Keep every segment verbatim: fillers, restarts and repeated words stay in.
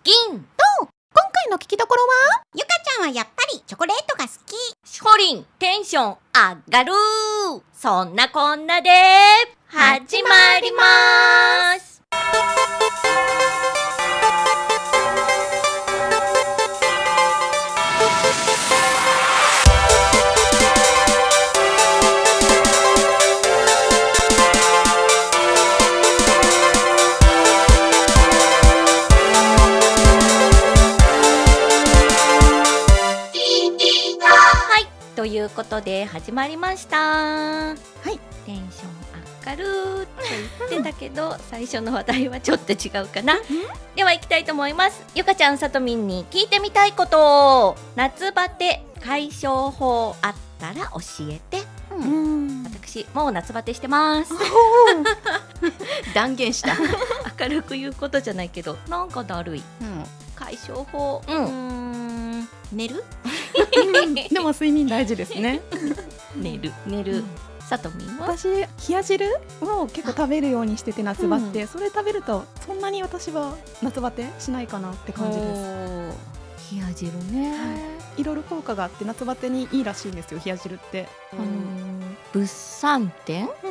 銀と今回の聞きどころは、 ゆかちゃんはやっぱりチョコレートが好き。 しほりんテンション上がる。そんなこんなで始まります。ということで始まりました。はい、テンション上がるって言ってたけど最初の話題はちょっと違うかな。では行きたいと思います。ゆかちゃん、さとみんに聞いてみたいこと、夏バテ解消法あったら教えて。うん、私もう夏バテしてます断言した明るく言うことじゃないけどなんかだるい、うん、解消法、うん、うーん寝るでも睡眠大事ですね寝る寝る、うん、さとみんは私冷や汁を結構食べるようにしてて夏バテ、うん、それ食べるとそんなに私は夏バテしないかなって感じです。 冷や汁ね、はい、 いろいろ効果があって夏バテにいいらしいんですよ、冷や汁って。 あのー、物産展、うんうん、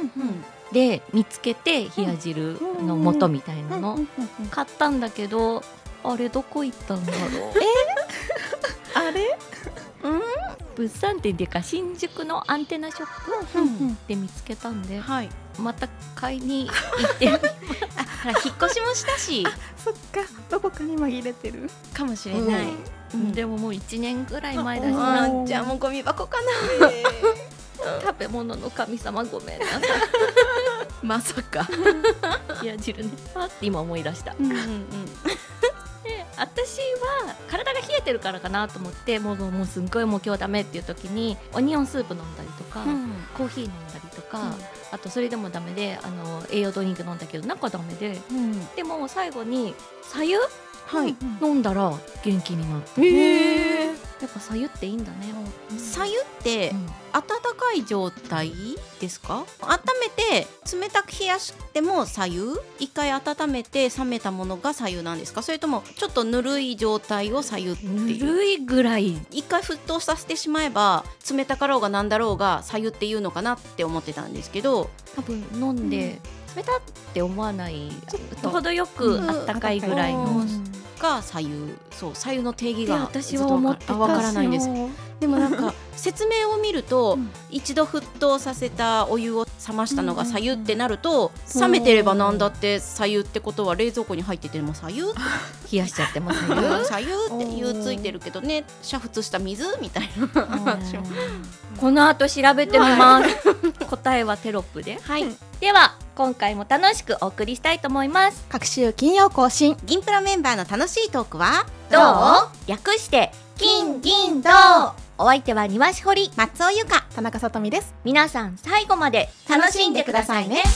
で見つけて冷や汁の素みたいなの買ったんだけど、あれどこ行ったんだろうえあれうん物産展っていうか新宿のアンテナショップで見つけたんで、はい、また買いに行ってみますあ、引っ越しもしたしそっか、どこかに紛れてるかもしれない、 うん、でももういちねんぐらい前だしな。じゃあもうゴミ箱かな、えー、食べ物の神様ごめんなさいまさか冷や汁ねあって今思い出した、うんうんうんで私は体が冷えてるからかなと思ってもう、もうすんごいもう今日ダメっていう時にオニオンスープ飲んだりとか、うん、コーヒー飲んだりとか、うん、あとそれでもダメであの栄養ドリンク飲んだけどなんかダメで、うん、でも最後に白湯、はい、飲んだら元気になって、へーやっぱ白湯っていいんだね。 白湯って、うん、温かい状態ですか？温めて冷たく冷やしても白湯？一回温めて冷めたものが白湯なんですか？それともちょっとぬるい状態を白湯っていう？ ぬるいぐらい。 一回沸騰させてしまえば冷たかろうがなんだろうが白湯っていうのかなって思ってたんですけど、 多分飲んで、うん、冷たって思わない程よくあったかいぐらいの、うんが白湯。そう、白湯の定義が私は思ってたわからないんです。でもなんか説明を見ると、うん、一度沸騰させたお湯を冷ましたのが白湯ってなると、うん、冷めてればなんだって白湯ってことは冷蔵庫に入ってても白湯冷やしちゃっても白湯白湯って湯ついてるけどね、煮沸した水みたいなこの後調べてみます、はい、答えはテロップで、はい、では今回も楽しくお送りしたいと思います。 各週金曜更新、 銀プロメンバーの楽しいトークはどう？略して金銀銅。お相手は庭しほり、 松尾ゆか、 田中さとみです。 皆さん最後まで楽しんでくださいね。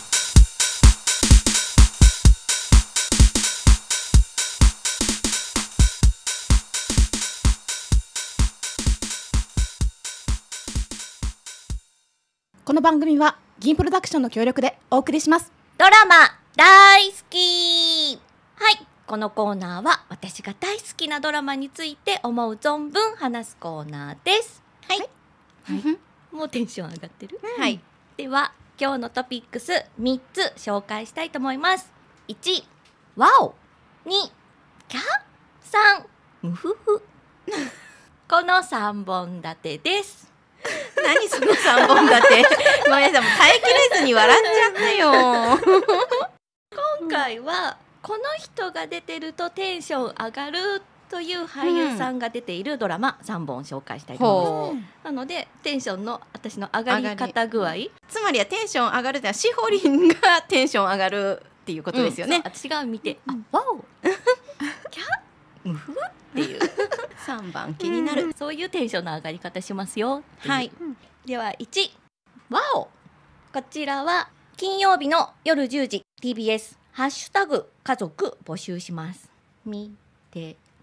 この番組は銀プロダクションの協力でお送りします。 ドラマ大好き。はい、このコーナーは私が大好きなドラマについて思う存分話すコーナーです。はい、はい、もうテンション上がってる、うん、はい。では今日のトピックスみっつ紹介したいと思います。いち、ワオ。に、キャ。さん、ムフフこのさんぼん立てです。 何そのさんぼん立てごめんなさい、もう耐えきれずに笑っちゃったよ今回はこの人が出てるとテンション上がるという俳優さんが出ているドラマさんぼん紹介したいと思います、うん、なのでテンションの私の上がり方具合、 つまりはテンション上がるってのはしほりんがテンション上がるっていうことですよね、うん、 私が見て、うん、あ、ワオキャムフっていうさんばん気になる、うん、 そういうテンションの上がり方しますよ。 はい、 ではいち、ワオ。こちらは金曜日の夜じゅうじ ティービーエス ハッシュタグ家族募集します。見て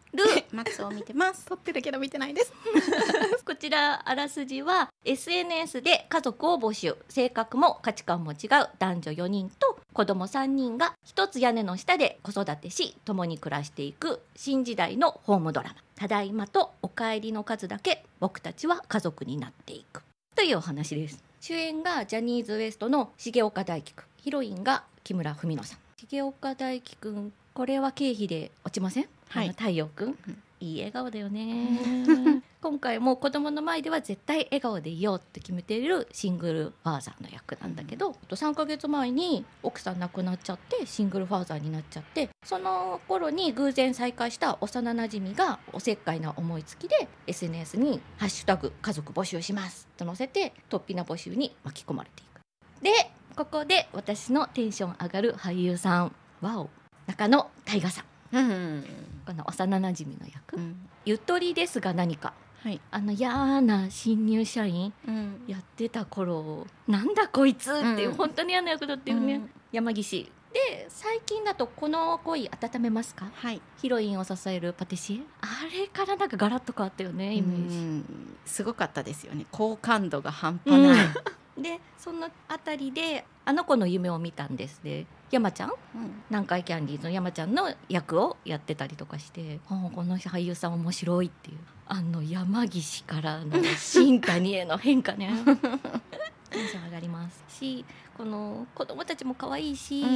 る松を見てます。 撮ってるけど見てないです。 こちらあらすじは エスエヌエス で家族を募集、性格も価値観も違う男女よにんと子供さんにんが一つ屋根の下で子育てし共に暮らしていく新時代のホームドラマ。ただいまとお帰りの数だけ僕たちは家族になっていくというお話です。主演がジャニーズ ウエストの重岡大毅くん、ヒロインが木村文乃さん。重岡大毅くん、これは経費で落ちません？ はい、 あの太陽くん、 うん、 いい笑顔だよね。今回も子供の前では絶対笑顔でいようって決めているシングルファーザーの役なんだけど、うん、さんかげつまえに奥さん亡くなっちゃってシングルファーザーになっちゃって、その頃に偶然再会した幼なじみがおせっかいな思いつきで エスエヌエス にハッシュタグ家族募集しますと載せて突飛な募集に巻き込まれていく。でここで私のテンション上がる俳優さん、ワオ、中野大河さん、うん、この幼なじみの役、うん、ゆとりですが何か、はい、あの嫌な新入社員やってた頃、うん、なんだこいつっていう、うん、本当に嫌な役だったよね、うん、山岸で最近だとこの恋温めますか、はい、ヒロインを支えるパティシエ、あれからなんかガラッと変わったよね、イメージ、うん、 すごかったですよね、好感度が半端ない、 うん、でそのあたりであの子の夢を見たんですね。山ちゃん、うん、南海キャンディーズの山ちゃんの役をやってたりとかして、あこの俳優さん面白いっていう、あの山岸からの新谷への変化ねテンション上がりますし、この子供たちも可愛いし、うん、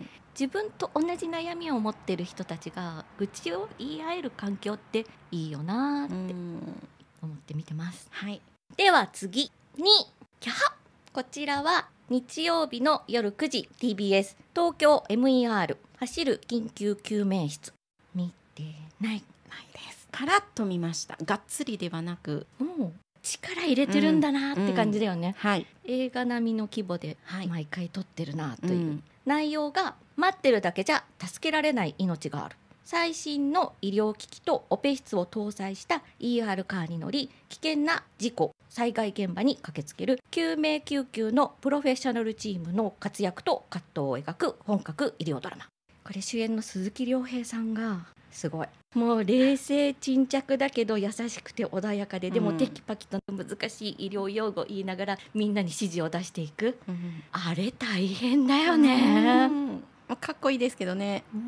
自分と同じ悩みを持ってる人たちが愚痴を言い合える環境っていいよなって思って見てます、はい、では次にキャハ、こちらは日曜日の夜くじ ティービーエス 東京 エムイーアール 走る緊急救命室、見てないないです。 パラッと見ました。がっつりではなく、 うん、力入れてるんだなって感じだよね、 うんうん、はい、 映画並みの規模で毎回撮ってるなという、はい、うん、内容が待ってるだけじゃ助けられない命がある。最新の医療機器とオペ室を搭載した イーアール カーに乗り、危険な事故災害現場に駆けつける救命救急のプロフェッショナルチームの活躍と葛藤を描く本格医療ドラマ。これ主演の鈴木亮平さんがすごい、もう冷静沈着だけど優しくて穏やかで、でもテキパキと難しい医療用語を言いながらみんなに指示を出していく、うん、あれ大変だよね、うん、 かっこいいですけどね、 うん、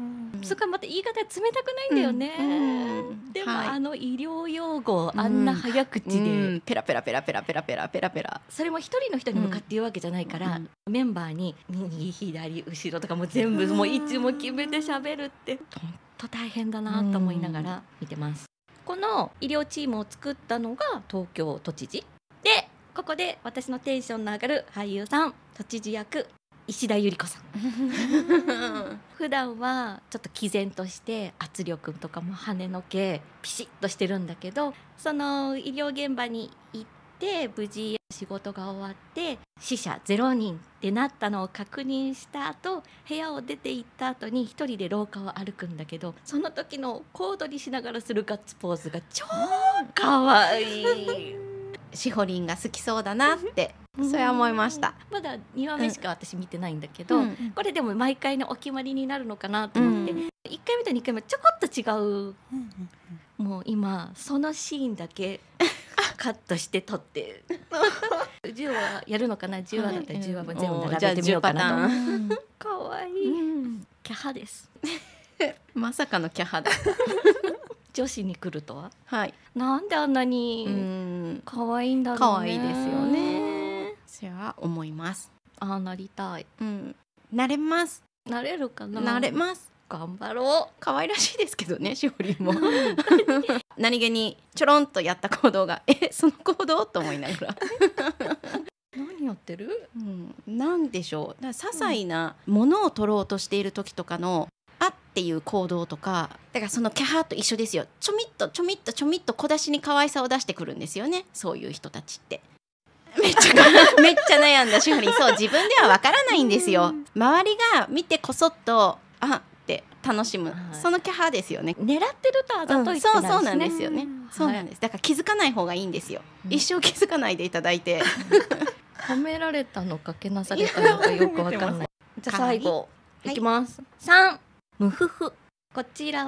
それからまた言い方冷たくないんだよね、うんうん、でも、はい、あの医療用語をあんな早口で、うんうん、 ペラペラペラペラペラペラペラペラ、 それも一人の人に向かって言うわけじゃないから、うん、メンバーに右左後ろとかも全部もう位置も決めて喋るって本当大変だなと思いながら見てます、うん、この医療チームを作ったのが東京都知事で、ここで私のテンションの上がる俳優さん、都知事役石田ゆり子さん普段はちょっと毅然として圧力とかも跳ねのけピシッとしてるんだけど、その医療現場に行って無事仕事が終わって死者ゼロにんってなったのを確認した後、部屋を出て行った後に一人で廊下を歩くんだけど、その時の小躍りしながらするガッツポーズが超かわいいしほりんが好きそうだなってそれは思いました。 まだにわめしか私見てないんだけど、うん、これでも毎回のお決まりになるのかなと思って、うん、いっかいめとにかいめちょこっと違う、うん、もう今そのシーンだけカットして撮ってじゅうわやるのかな、じゅうわだったらじゅうわも全部並べてみようかなと。かわいい、うん、キャハですまさかのキャハだ女子に来るとは、 はい、 なんであんなに可愛いんだろうね。 可愛いですよね。それは思います。 ああなりたい、 うん、なれます。 なれるかな。 なれます。 頑張ろう。 可愛らしいですけどね、しおりんも何気にちょろんとやった行動がえその行動と思いながら何やってる、 うん、なんでしょう。だから些細なものを取ろうとしている時とかのあっていう行動とか、だからそのキャハーと一緒ですよ。ちょみっとちょみっとちょみっと小出しに可愛さを出してくるんですよね、そういう人たちって。めっちゃめっちゃ悩んだしほりん。そう、自分ではわからないんですよ。周りが見てこそっとあって楽しむ、はい、そのキャハーですよね。 狙ってるとあざといってなるしね、 うん、そうそうなんですよね、そうなんです。だから気づかない方がいいんですよ、うん、一生気づかないでいただいて褒められたのかけなされたのかよくわかんないじゃあ最後いきます、はい、さんムフフ。こちらは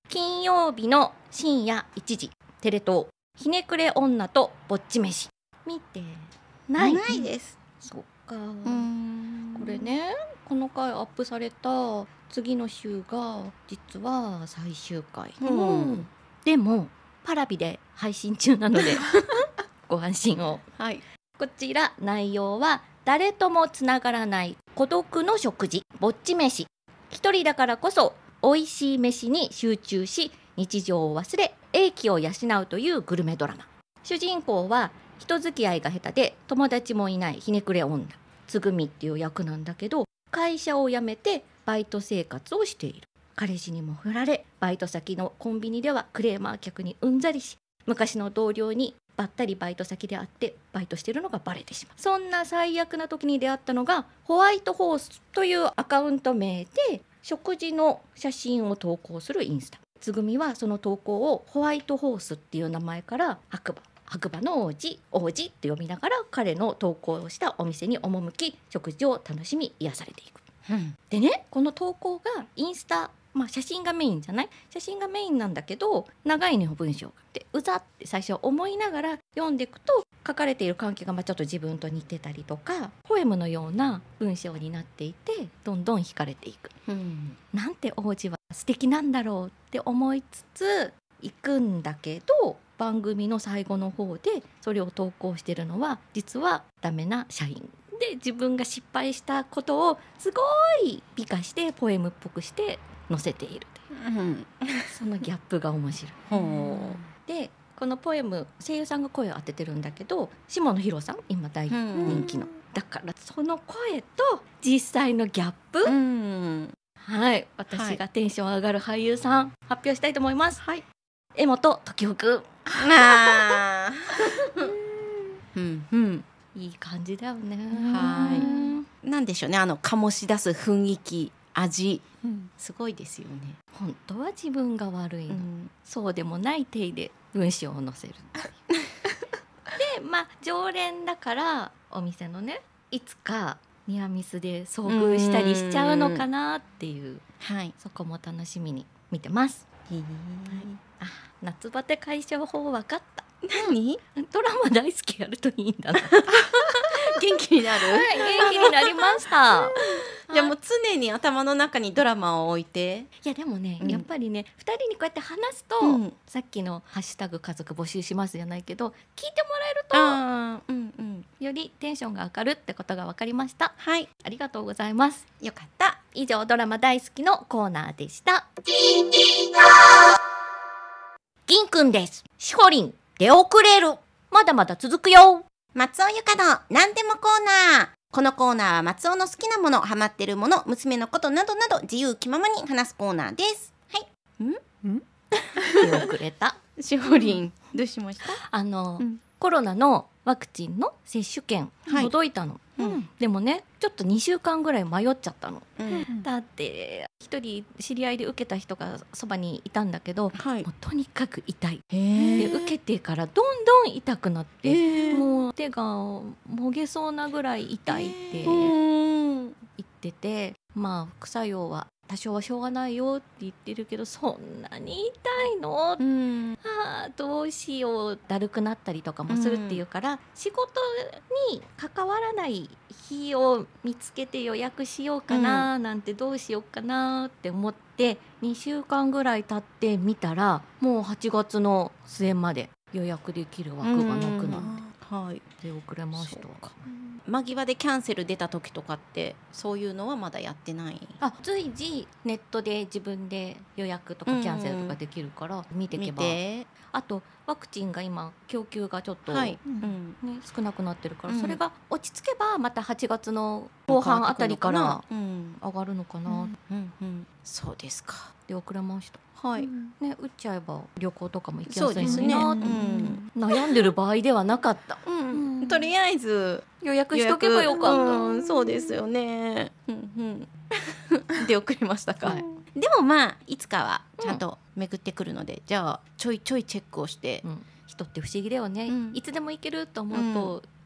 金曜日の深夜いちじテレ東ひねくれ女とぼっち飯見てないないです。 そっか。 うーんこれね、この回アップされた次の週が実は最終回、 うんでもパラビで配信中なのでご安心を。 はい。 こちら内容は誰ともつながらない孤独の食事ぼっち飯。一人だからこそ美味しい飯に集中し日常を忘れ英気を養うというグルメドラマ。主人公は人付き合いが下手で友達もいないひねくれ女つぐみっていう役なんだけど、会社を辞めてバイト生活をしている。彼氏にも振られ、バイト先のコンビニではクレーマー客にうんざりし、昔の同僚にばったりバイト先で会ってバイトしてるのがバレてしまう。そんな最悪な時に出会ったのがホワイトホースというアカウント名で食事の写真を投稿するインスタ。つぐみはその投稿をホワイトホースっていう名前から白馬白馬の王子王子って呼びながら彼の投稿をしたお店に赴き食事を楽しみ癒されていく。 うんでね、この投稿がインスタ、まあ、写真がメインじゃない写真がメインなんだけど長いね文章がでうざって最初思いながら読んでいくと書かれている環境がまあちょっと自分と似てたりとかポエムのような文章になっていてどんどん惹かれていく。 うんなんて王子は素敵なんだろうって思いつつ行くんだけど番組の最後の方でそれを投稿してるのは実はダメな社員で自分が失敗したことをすごい美化してポエムっぽくして載せている。 うんそのギャップが面白い。 ほでこのポエム声優さんが声を当ててるんだけど下野紘さん今大う人気の、だからその声と実際のギャップ、 うんはい私がテンション上がる俳優さん発表したいと思います。 はい。 江本時生くんあーうんうんいい感じだよね。 はいなんでしょうね、あの醸し出す雰囲気味うんすごいですよね。 本当は自分が悪いの、 うんそうでもない体で文章を載せるでまあ常連だからお店のねいつかニアミスで遭遇したりしちゃうのかなっていうはい。 そこも楽しみに見てます。 へーあ夏バテ解消法分かった。 何？ ドラマ大好きやるといいんだな元気になる？ はい元気になりましたじゃあもう常に頭の中にドラマを置いて。 いやでもね、 うんやっぱりねふたりにこうやって話すと、 うんさっきの「ハッシュタグ家族募集します」じゃないけど聞いてもらえるとああうんうんよりテンションが上がるってことが分かりました。 はいありがとうございます。 よかった。 以上ドラマ大好きのコーナーでした。銀くんです。しほりん出遅れる。まだまだ続くよ。 松尾ゆかのなんでもコーナー。このコーナーは松尾の好きなもの、ハマってるもの、娘のことなどなど自由気ままに話すコーナーです。はい。 出遅れた。 しほりんどうしました？ あの、 うんコロナのワクチンの接種券はい届いたの、 うんでもねちょっとにしゅうかんぐらい迷っちゃったの。 うんだって一人知り合いで受けた人がそばにいたんだけど、 はいもうとにかく痛いへで受けてからどんどん痛くなって、 えもう手がもげそうなぐらい痛いってう言んってて、まあ副作用は多少はしょうがないよって言ってるけどそんなに痛いの、 うんあーどうしようだるくなったりとかもするっていうから、仕事に関わらない日を見つけて予約しようかななんてどうしようかなって思ってにしゅうかんぐらい経ってみたらもうはちがつの末まで予約できる枠がなくなってはい出遅れました。 間際でキャンセル出た時とかってそういうのはまだやってない？ あ随時ネットで自分で予約とかキャンセルとかできるから見ていけ見ば、 てあとワクチンが今供給がちょっと、 はい、 ううんんね、少なくなってるから、 うんそれが落ち着けばまたはちがつの後半あたりからうん上がるのかな、 うんうんうんそうですか。 で遅れましたはい、 ね。打っちゃえば旅行とかも行きやすいそうですね。 のになと思って、悩んでる場合ではなかった。 うんうんとりあえず予約しとけばよかった、 うん、そうですよね。うんうん。出遅れましたか。 はいでもまあいつかはちゃんと巡ってくるので、じゃあちょいちょいチェックをして、 うん人って不思議だよね、 うんいつでも行けると思うと、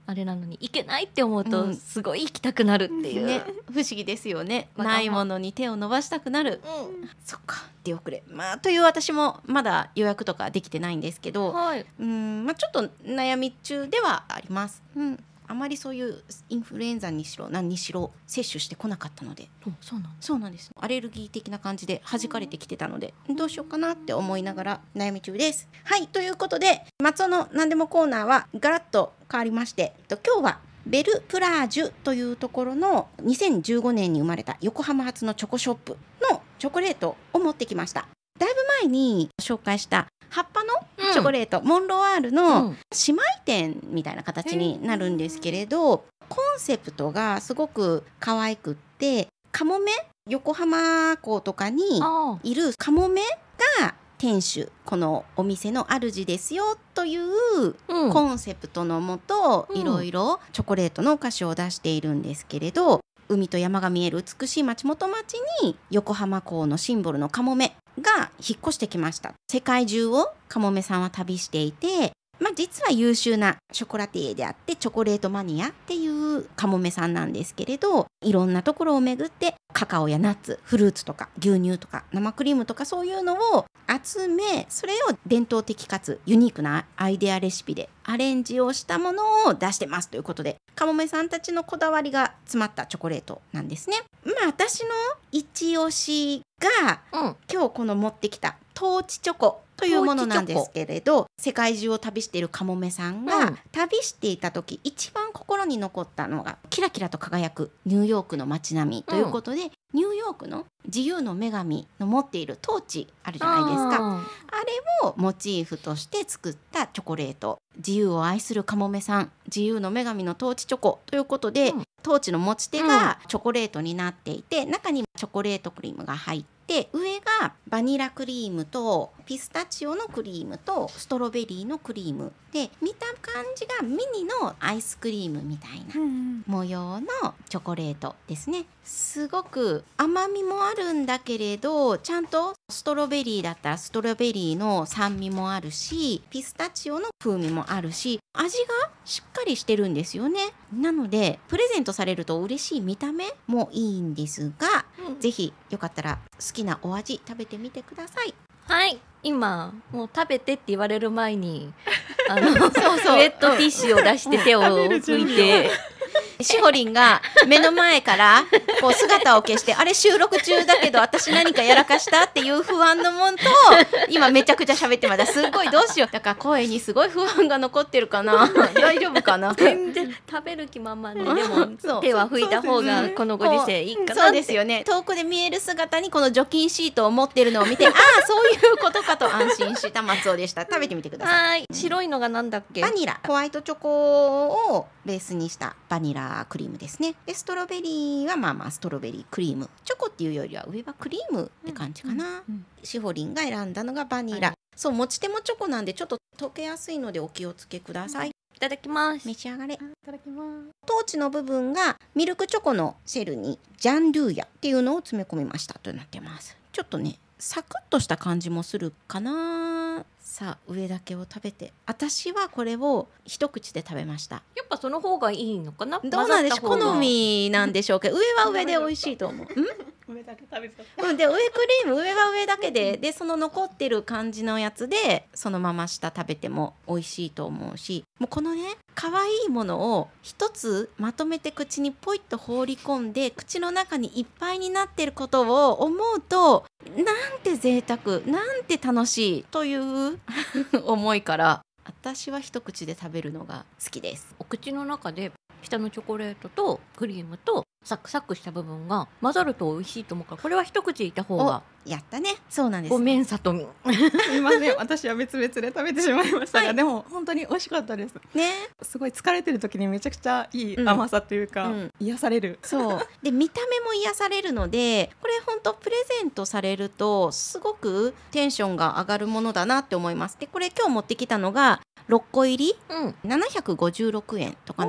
あれなのに行けないって思うとうんすごい行きたくなるっていう、 ね、不思議ですよね。 わがまないものに手を伸ばしたくなる。 うそっか、出遅れ。まあという私もまだ予約とかできてないんですけん、 ど、 はい、 うんまあちょっと悩み中ではあります。うん。あまりそういうインフルエンザにしろ何にしろ接種してこなかったので、 そうそうなんです。 そうなんです。アレルギー的な感じで弾かれてきてたので、どうしようかなって思いながら悩み中です。はい、ということで松尾の何でもコーナーはガラッと変わりまして、えっと今日はベルプラージュというところのにせんじゅうごねんに生まれた横浜発のチョコショップのチョコレートを持ってきました。だいぶ前に紹介した葉っぱのチョコレート、うん、モンロワールの姉妹店みたいな形になるんですけれど、コンセプトがすごく可愛くって、カモメ、横浜港とかにいるカモメが店主、このお店の主ですよというコンセプトのもと、いろいろチョコレートのお菓子を出しているんですけれど、海と山が見える美しい町元町に横浜港のシンボルのカモメが引っ越してきました。世界中をカモメさんは旅していて、まあ、実は優秀なショコラティエであってチョコレートマニアっていうカモメさんなんですけれど、いろんなところを巡ってカカオやナッツ、フルーツとか牛乳とか生クリームとかそういうのを集め、それを伝統的かつユニークなアイデアレシピでアレンジをしたものを出してますということで、カモメさんたちのこだわりが詰まったチョコレートなんですね。まあ私の一押しが、うん、今日この持ってきたトーチチョコというものなんですけれど、世界中を旅しているカモメさんが、うん、旅していた時一番心に残ったのがキラキラと輝くニューヨークの街並みということで、うん、ニューヨークの自由の女神の持っているトーチあるじゃないですか。 あ, あれをモチーフとして作ったチョコレート、自由を愛するカモメさん、自由の女神のトーチチョコということで、うん、トーチの持ち手がチョコレートになっていて、中にチョコレートクリームが入ってで上がバニラクリームとピスタチオのクリームとストロベリーのクリームで、見た感じがミニのアイスクリームみたいな模様のチョコレートですね。すごく甘みもあるんだけれど、ちゃんとストロベリーだったらストロベリーの酸味もあるし、ピスタチオの風味もあるし、味がしっかりしてるんですよね。なのでプレゼントされると嬉しい見た目もいいんですが、うん、ぜひよかったら好きなお味食べてみてください。 はい、今もう食べてって言われる前にあのそうそうウェットティッシュを出して手を拭いてしほりんが目の前からこう姿を消して、あれ収録中だけど私何かやらかしたっていう不安のもんと、今めちゃくちゃ喋ってまだすごいどうしよう、だから声にすごい不安が残ってるかな大丈夫かな。 全然食べる気満々で、でも手は拭いた方がこのご時世いいかなって。 そうですよね。遠くで見える姿にこの除菌シートを持ってるのを見て、ああそういうことかと安心した松尾でした。食べてみてください。 はい、白いのがなんだっけ。 バニラ、ホワイトチョコをベースにしたバニラクリームですね。でストロベリーはまあまあストロベリークリーム、チョコっていうよりは上はクリームって感じかな、うんうんうん、しほりんが選んだのがバニラ、はい、そう持ち手もチョコなんでちょっと溶けやすいのでお気をつけください、うん、 いただきます。 召し上がれ。いただきます。 トーチの部分がミルクチョコのシェルにジャンドゥーヤっていうのを詰め込みましたとなってます。ちょっとねサクッとした感じもするかな。さあ上だけを食べて、私はこれを一口で食べました。 やっぱその方がいいのかな。 どうなんでしょう、好みなんでしょうけど、上は上で美味しいと思う。 上だけ食べちゃった。 うん、で上クリーム上は上だけで、でその残ってる感じのやつでそのまま下食べても美味しいと思うし、もうこのね可愛いものを一つまとめて口にポイッと放り込んで口の中にいっぱいになってることを思うと、なんて贅沢、なんて楽しいという思いから私は一口で食べるのが好きです。 お口の中で下のチョコレートとクリームとサクサクした部分が混ざると美味しいと思うから、これは一口いた方が。 やったね。そうなんです。 ごめんさとみすいません、私は別々で食べてしまいましたが、はい、でも本当に美味しかったですね。 すごい疲れてる時にめちゃくちゃいい甘さというか、うん、癒される。 そうで見た目も癒されるので、これ本当プレゼントされるとすごくテンションが上がるものだなって思います。でこれ今日持ってきたのがろっこ入り、うん、ななひゃくごじゅうろくえんとかなので、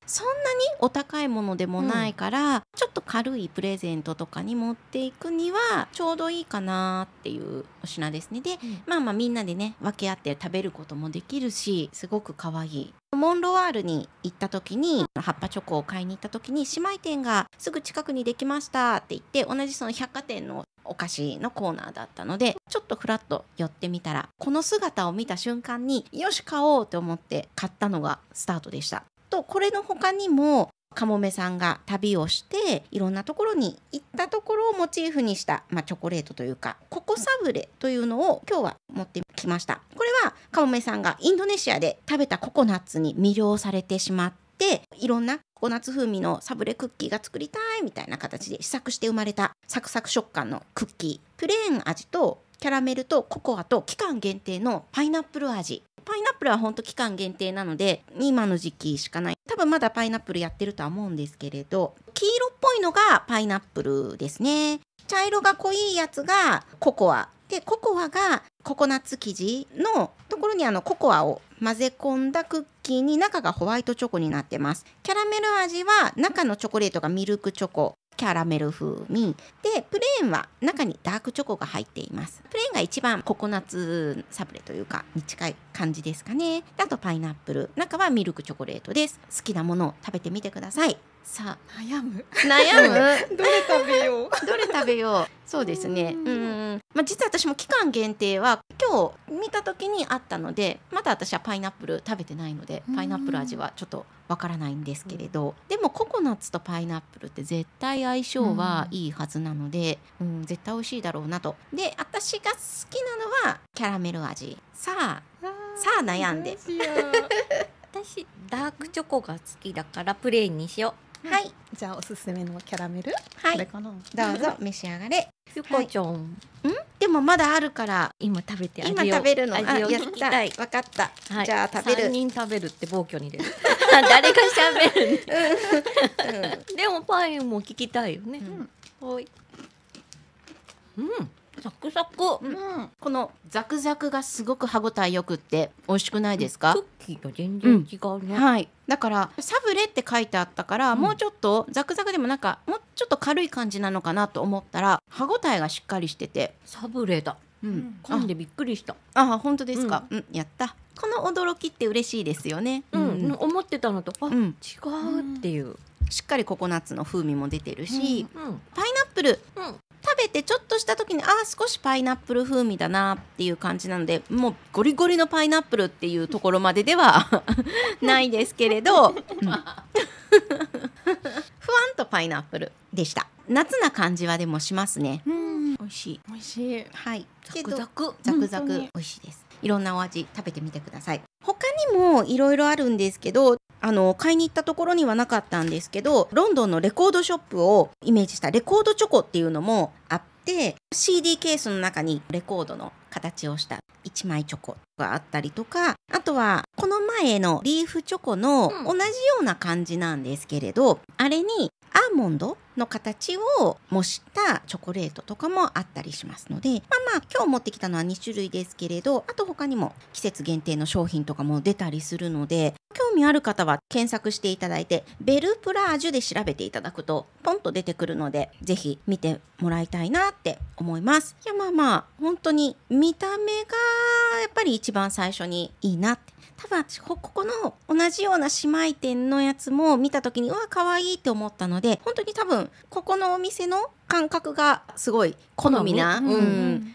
そんなにお高いものでもないから、うん、ちょっと軽いプレゼントとかに持っていくにはちょうどいいかなっていうお品ですね。で、うん、まあまあみんなでね分け合って食べることもできるし、すごく可愛い。モンロワールに行った時に葉っぱチョコを買いに行った時に、姉妹店がすぐ近くにできましたって言って、同じその百貨店のお菓子のコーナーだったので、ちょっとフラッと寄ってみたら、この姿を見た瞬間によし買おうと思って買ったのがスタートでした。とこれの他にもかもめさんが旅をしていろんなところに行ったところをモチーフにした、まあ、チョコレートというかココサブレというのを今日は持ってきました。これはかもめさんがインドネシアで食べたココナッツに魅了されてしまって、いろんなココナッツ風味のサブレクッキーが作りたいみたいな形で試作して生まれたサクサク食感のクッキー、プレーン味とキャラメルとココアと期間限定のパイナップル味。パイナップルは本当期間限定なので今の時期しかない。多分まだパイナップルやってるとは思うんですけれど、黄色っぽいのがパイナップルですね。茶色が濃いやつがココアで、ココアがココナッツ生地のところにあのココアを混ぜ込んだクッキーに、中がホワイトチョコになってます。キャラメル味は中のチョコレートがミルクチョコ、キャラメル風味で、プレーンは中にダークチョコが入っています。プレーンが一番ココナッツサブレというかに近い感じですかね。あとパイナップル、中はミルクチョコレートです。好きなものを食べてみてください。さあ悩む悩むどれ食べようどれ食べよう。そうですね。うん、まあ、実は私も期間限定は今日見た時にあったので、まだ私はパイナップル食べてないのでパイナップル味はちょっとわからないんですけれど、でもココナッツとパイナップルって絶対相性はいいはずなので、うん、絶対美味しいだろうなと。で、私が好きなのはキャラメル味。さあさあ悩んで私ダークチョコが好きだからプレーンにしよう。はい、 じゃあおすすめのキャラメル、 はい、 これかな。 どうぞ召し上がれ。 ゆこちゃん、はい、 んでもまだあるから今食べて味を今食べるの。 味を聞きたい。 わかった、 はい、 じゃあ食べる。 さんにん食べるって暴挙に出る誰が喋るん、うん、でもパインも聞きたいよね。うん、はい、うん、サクサク、うん、 このザクザクがすごく歯ごたえよくって美味しくないですか？ クッキーと全然違うね、 うん、はい。だからサブレって書いてあったから、うん、もうちょっとザクザクでもなんかもうちょっと軽い感じなのかなと思ったら歯ごたえがしっかりしてて、 サブレだ、うん、噛んでびっくりした。 ああ、本当ですか、うん、うん、やった。この驚きって嬉しいですよね。 うん、うん、思ってたのとあ、うん、違うっていう、 しっかりココナッツの風味も出てるし、 うんうん、 パイナップル、 うん、 食べてちょっとした時にあー少しパイナップル風味だなっていう感じなので、もうゴリゴリのパイナップルっていうところまでではないですけれど、うん、ふわんとパイナップルでした。夏な感じはでもしますね。うん、美味しい美味しい。 はい、 ザクザクザクザク美味しいです。いろんなお味食べてみてください。他にもいろいろあるんですけど、あの買いに行ったところにはなかったんですけど、ロンドンのレコードショップをイメージしたレコードチョコっていうのもあって、 シーディー ケースの中にレコードの形をしたいちまいチョコがあったりとか、あとはこの前のリーフチョコの同じような感じなんですけれど、うん、あれにアーモンドの形を模したチョコレートとかもあったりしますので、まあまあ今日持ってきたのはに種類ですけれど、あと他にも季節限定の商品とかも出たりするので、興味ある方は検索していただいてベルプラージュで調べていただくとポンと出てくるので、ぜひ見てもらいたいなって思います。いや、まあまあ本当に見た目がやっぱり一番最初にいいなって。多分ここの同じような姉妹店のやつも見た時にうわ可愛いって思ったので、本当に多分ここのお店の感覚がすごい好みな、うんうん、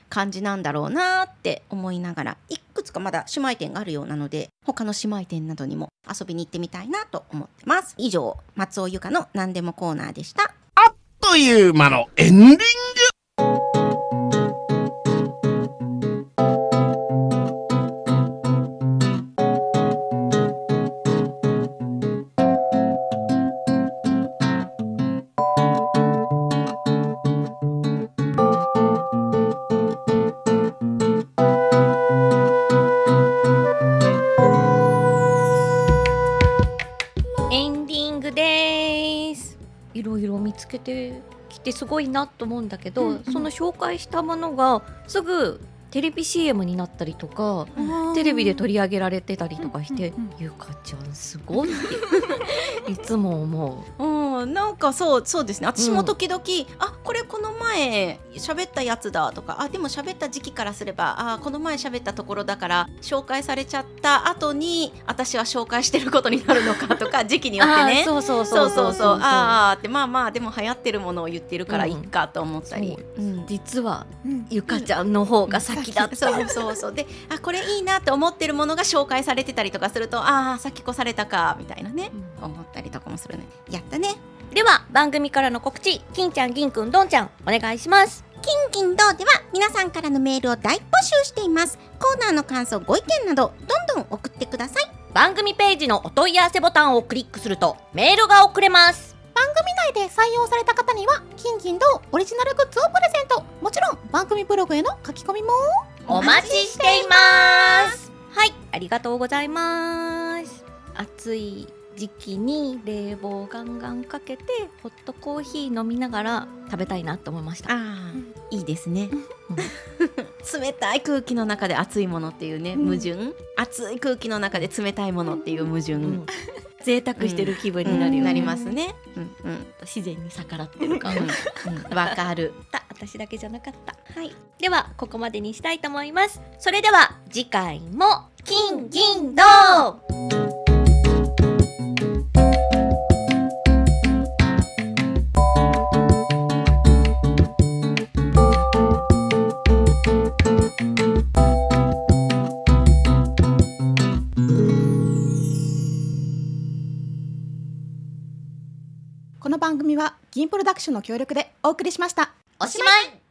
感じなんだろうなって思いながら、いくつかまだ姉妹店があるようなので、他の姉妹店などにも遊びに行ってみたいなと思ってます。以上、松尾由香の何でもコーナーでした。 あっという間のエンディング。 いろいろ見つけてきてすごいなと思うんだけど、うんうん、その紹介したものがすぐテレビ シーエム になったりとか、テレビで取り上げられてたりとかして、 うんうんうんゆかちゃんすごいっていつも思う。 うん、なんかそうそうですね。私も時々、うん、あこれこの前喋ったやつだとか、あでも喋った時期からすれば、あこの前喋ったところだから紹介されちゃった後に私は紹介してることになるのかとか時期によってね。 そうそうそうそうそう。 ああってまあまあでも流行ってるものを言ってるからいいかと思ったり、 うん、実は、うん、ゆかちゃんの方が先だった。 そうそうそう。で、あこれいいなって思ってるものが紹介されてたりとかすると、ああ先越されたかみたいなね、うん、思ったりとかもするね。やったね。 では番組からの告知、金ちゃん、銀くん、どんちゃんお願いします。 金銀銅では皆さんからのメールを大募集しています。コーナーの感想、ご意見などどんどん送ってください。 番組ページのお問い合わせボタンをクリックするとメールが送れます。 番組内で採用された方には金銀銅オリジナルグッズをプレゼント。もちろん番組ブログへの書き込みもお待ちしています。はい、ありがとうございます。暑い時期に冷房ガンガンかけてホットコーヒー飲みながら食べたいなと思いました。 あー、うん、いいですね、うん、冷たい空気の中で熱いものっていうね、矛盾、うん、熱い空気の中で冷たいものっていう矛盾、うん、 贅沢してる気分になるよね、 うん、なりますね、うんうん、 自然に逆らってる感わ、うん、かる私だけじゃなかった。はい、ではここまでにしたいと思います。それでは次回も金銀銅。 この番組は銀プロダクションの協力でお送りしました。 おしまい。